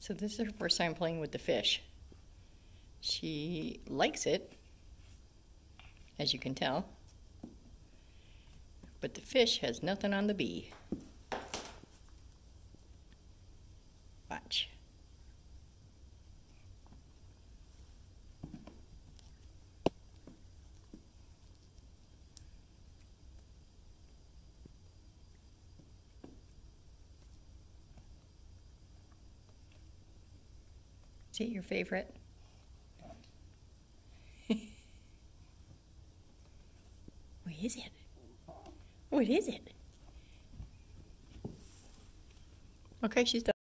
So this is her first time playing with the fish. She likes it, as you can tell, but the fish has nothing on the bee. Watch. Is it your favorite? What is it? What is it? Okay, she's done.